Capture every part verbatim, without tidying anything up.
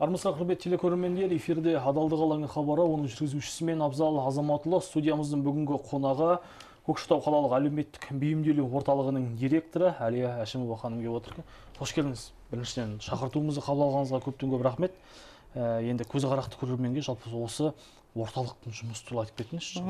Армысыз құрметті телекөрермендер, эфирде адалдық алаңы хабары, оның жүргізушісі мен Абзал Азаматұлы, студиямыздың бүгінгі қонағы Көкшетау қалалық әлеуметтік бейімделу орталығының директоры Әлия Әшімова ханым келіп отыр. Қош келдіңіз. Біріншіден шақыртуымызды қабыл алғаныңызға көптен көп рахмет. Ә, енді көзі қарақты көрерменге жалпы осы орталықтың жұмысы туралы айтып кетіңізші.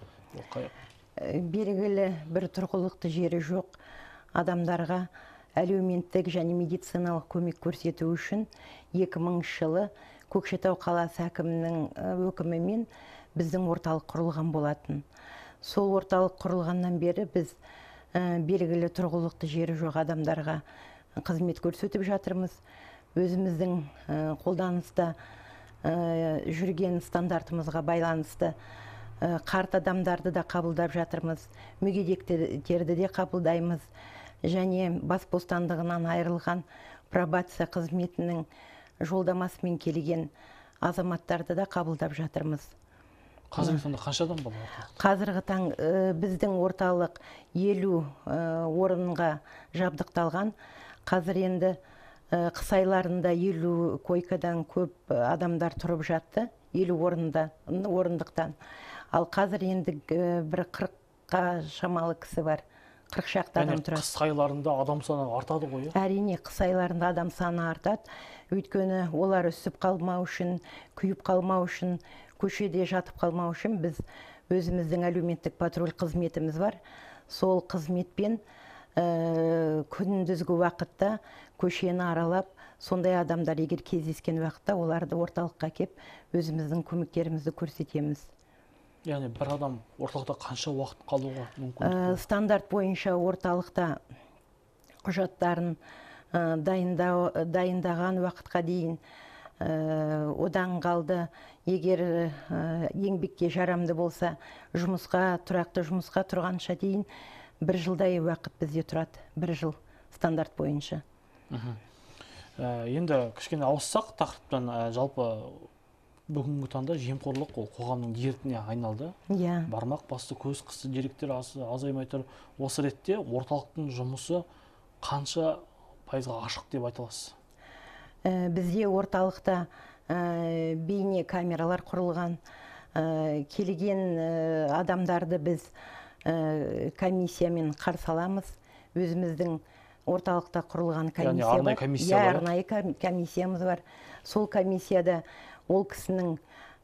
Белгілі бір тұрғылықты жері жоқ адамдарға әлеуметтік және медициналық көмек көрсету үшін екі мыңыншы жылы Көкшетау қаласы әкімінің өкімімен біздің орталық құрылған болатын. Сол орталық құрылғаннан бері біз белгілі тұрғылықты жері жоқ адамдарға қызмет көрсетіп жатырмыз. Өзіміздің қолданыста жүрген стандартымызға байланысты қарт адамдарды да қабылдап жатырмыз, мүгедектерді де қабылдаймыз. Және бас бостандығынан айырылған пробация қызметінің жолдамасымен келген азаматтарды да қабылдап жатырмыз. Қазіргі таңда қанша адам бар? Қазіргі таң біздің орталық елу орынға жабдықталған. Қазір енді қыс айларында елу койкадан көп адамдар тұрып жатты, елу орындықтан. Ал қазір енді бір қырыққа шамалы кісі бар. қырық шақты адам тұрады. Қыс айларында адам саны артады ғой? Әрине, қыс айларында адам саны артады. Өйткені олар үсіп қалмау үшін, күйіп қалмау үшін, көшеде жатып қалмау үшін біз өзіміздің әлеуметтік патруль қызметіміз бар. Сол қызметпен күндізгі уақытта көшені аралап, сондай адамдар егер кездескен уақытта оларды орталыққа кеп өзіміздің көмектерімізді көрсетеміз. Яғни бір адам орталықта қанша уақыт қалуға мүмкін? Стандарт бойынша орталықта құжаттарын дайындаған уақытқа дейін одан қалды. Егер еңбекке жарамды болса, жұмысқа, тұрақты жұмысқа тұрғанша дейін бір жылдай уақыт бізде тұрады. Бір жыл стандарт бойынша. Енді кішкене ауыссақ тақырыптан, жалпы бүгінгі таңда жемқорлық ол қоғамның дертіне айналды. Бармақ басты көз қысты деректер азаймай тұр. Осы ретте орталықтың жұмысы қанша пайызға ашық деп айта аласыз? Бізде орталықта бейне камералар құрылған. Келген адамдарды біз комиссиямен қарсы аламыз. Өзіміздің орталықта құрылған комиссия бар. Арнайы комиссиямыз бар. Сол комиссияда ол кісінің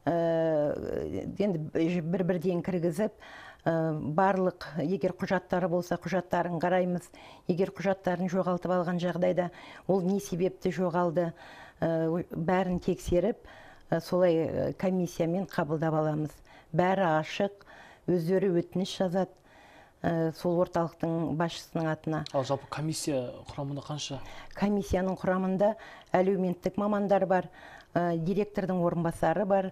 бір-бірден кіргізіп, барлық, егер құжаттары болса, құжаттарын қараймыз. Егер құжаттарын жоғалтып алған жағдайда, ол не себепті жоғалды, бәрін тексеріп, солай комиссиямен қабылдап аламыз. Бәрі ашық, өздері өтініш жазады. Сол орталықтың басшысының атына. Ал жалпы комиссия құрамында қанша? Комиссияның құрамында әлеуметтік мамандар бар, директордың орынбасары бар,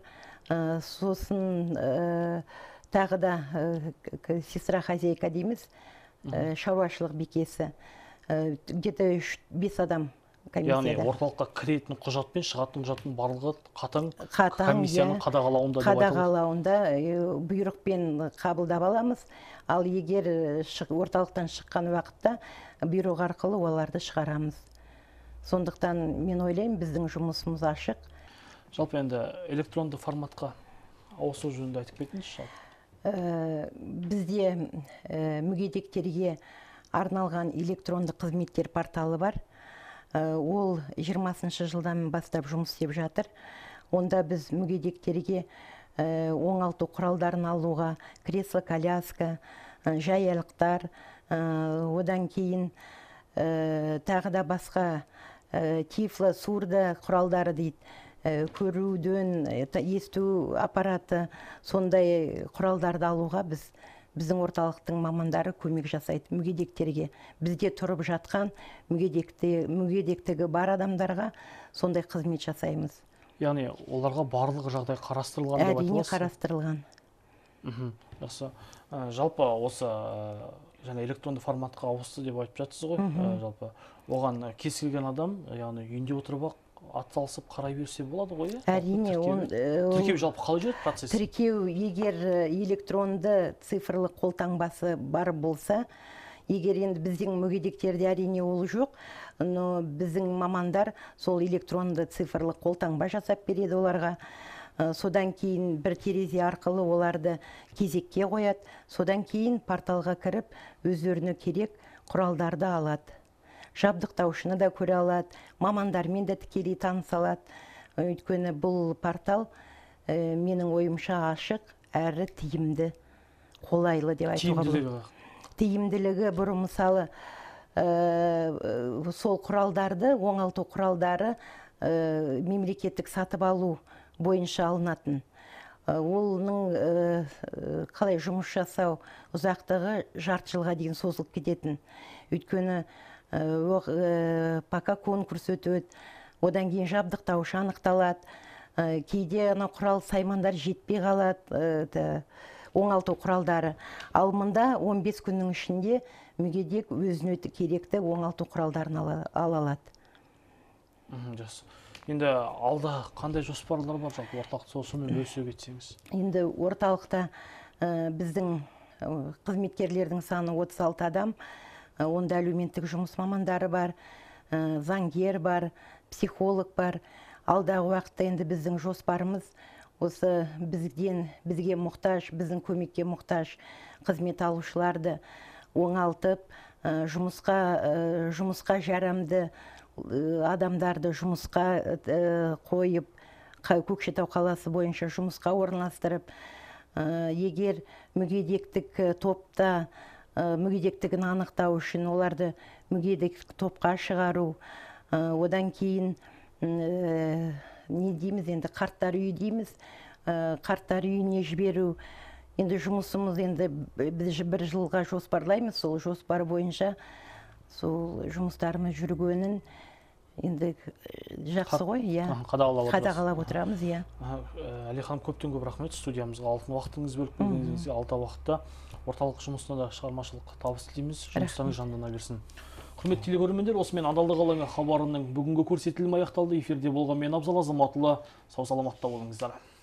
сосын тағы да сестра хозяйка дейміз, шаруашылық бикесі. Где-то бес адам комиссияда. Яғни орталыққа кіретін құжат пен шығатын құжаттың барлығы қатаң комиссияның қадағалауында деп айтылады. Қадағалауында бұйрықпен қабылдап аламыз. Ал егер орталықтан шыққан уақытта бұйрық арқылы оларды шығарамыз. Сондықтан мен ойлаймын, біздің жұмысымыз ашық. Жалпы енді электронды форматқа ауысу жөнінде айтып кетіңізші? Бізде мүгедектерге арналған электронды қызметтер порталы бар. Ол жиырмасыншы жылдан бастап жұмыс істеп жатыр. Онда біз мүгедектерге оңалту құралдарын алуға, кресло, коляска, жайялықтар, одан кейін тағы да басқа тифло, сурдо құралдары дейді, көруден, есту аппараты, сондай құралдарды алуға біз біздің орталықтың мамандары көмек жасайды мүгедектерге. Бізде тұрып жатқан мүгедектігі бар адамдарға сондай қызмет жасаймыз. Яғни оларға барлығы жағдай қарастырылған деп айтыласыз? Әрине қарастырылған. Жақсы. Жалпы осы және электронды форматқа ауысты деп айтып жатсыз ғой. Жалпы оған кез келген адам, яғни үйінде отырып атсалысып қарай берсе болады ғой? Әрине. Тіркеу жалпы қалай жүреді процесс? Тіркеу егер электронды цифрлы қолтаңбасы бар болса, егер енді біздің мүгедектерде әрине ол жоқ, но біздің мамандар сол электронды цифрлық қолтаңба жасап береді оларға. Содан кейін бір терезе арқылы оларды кезекке қояды. Содан кейін порталға кіріп, өздеріне керек құралдарды алады. Жабдықтаушыны да көре алады, мамандармен де тікелей таныса алады. Өйткені бұл портал менің ойымша ашық, әрі тиімді, қолайлы деп айтуға болады. Тиімділігі бұрын мысалы сол құралдарды, оңалту құралдары мемлекеттік сатып алу бойынша алынатын. Олының қалай жұмыс жасау ұзақтығы жарты жылға дейін созылып кететін. Өйткені пока конкурс өтеді, одан кейін жабдықтаушы анықталады. Кейде құрал саймандар жетпей қалады, оңалту құралдары. Ал мұнда он бес күннің ішінде мүгедек өзіне керекті оңалту құралдарын ала алады. Жақсы. Енді алда қандай жоспарлар бар, жалпы орталықта сонымен бөлісе кетсеңіз? Енді орталықта біздің қызметкерлердің саны отыз алты адам, онда әлеуметтік жұмыс мамандары бар, заңгер бар, психолог бар. Алдағы уақытта енді біздің жоспарымыз осы бізден бізге мұқтаж, біздің көмекке мұқтаж қызмет алушыларды оңалтып, жұмысқа жұмысқа жарамды адамдарды жұмысқа қойып, Көкшетау қаласы бойынша жұмысқа орналастырып, егер мүгедектік топта мүгедектігін анықтау үшін оларды мүгедектік топқа шығару, одан кейін не дейміз енді, қарттар үйі дейміз, қарттар үйіне жіберу. Енді жұмысымыз енді біз бір жылға жоспарлаймыз, сол жоспар бойынша сол жұмыстарымыз жүргенін енді жақсы ғой, иә. Қадағалап отырамыз, иә. Әлихан, көптен көп рахмет, студиямызға алтын уақытыңыз бөліп бергеніңізге. Алда уақытта орталық жұмысына да шығармашылық табыс тілейміз, жұмыстарыңыз жандана берсін. Құрметті телекөрермендер, осымен адалдық алаңы хабарының бүгінгі көрсетілімі аяқталды. Эфирде болған мен Абзал Азаматұлы. Сау саламатта болыңыздар.